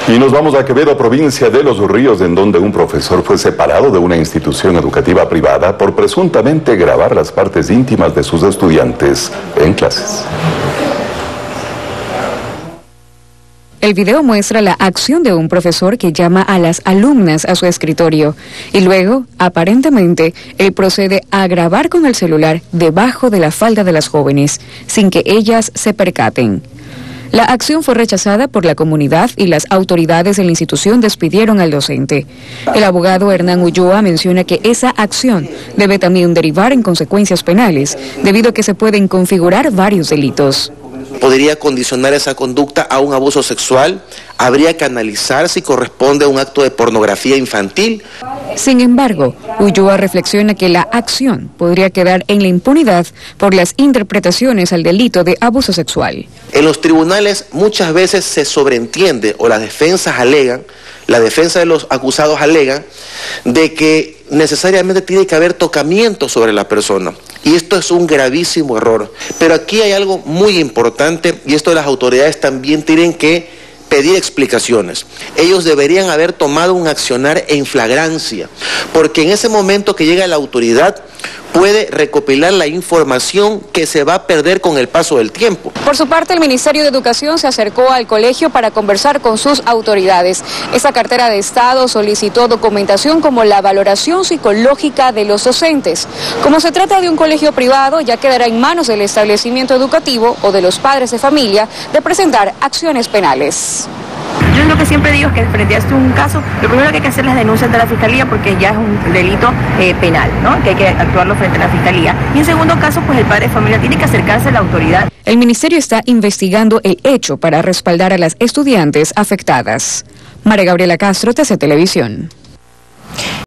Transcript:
Y nos vamos a Quevedo, provincia de Los Ríos, en donde un profesor fue separado de una institución educativa privada por presuntamente grabar las partes íntimas de sus estudiantes en clases. El video muestra la acción de un profesor que llama a las alumnas a su escritorio y luego, aparentemente, él procede a grabar con el celular debajo de la falda de las jóvenes, sin que ellas se percaten. La acción fue rechazada por la comunidad y las autoridades de la institución despidieron al docente. El abogado Hernán Ulloa menciona que esa acción debe también derivar en consecuencias penales, debido a que se pueden configurar varios delitos. Podría condicionar esa conducta a un abuso sexual, habría que analizar si corresponde a un acto de pornografía infantil. Sin embargo, Ulloa reflexiona que la acción podría quedar en la impunidad por las interpretaciones al delito de abuso sexual. En los tribunales muchas veces se sobreentiende o las defensas alegan, la defensa de los acusados alega de que necesariamente tiene que haber tocamiento sobre la persona. Y esto es un gravísimo error. Pero aquí hay algo muy importante y esto las autoridades también tienen que pedir explicaciones. Ellos deberían haber tomado un accionar en flagrancia, porque en ese momento que llega la autoridad puede recopilar la información que se va a perder con el paso del tiempo. Por su parte, el Ministerio de Educación se acercó al colegio para conversar con sus autoridades. Esa cartera de Estado solicitó documentación como la valoración psicológica de los docentes. Como se trata de un colegio privado, ya quedará en manos del establecimiento educativo o de los padres de familia de presentar acciones penales. Yo lo que siempre digo es que frente a un caso, lo primero que hay que hacer es las denuncias ante la Fiscalía porque ya es un delito penal, ¿no? Que hay que actuarlo frente a la Fiscalía. Y en segundo caso, pues el padre de familia tiene que acercarse a la autoridad. El ministerio está investigando el hecho para respaldar a las estudiantes afectadas. María Gabriela Castro, TC Televisión.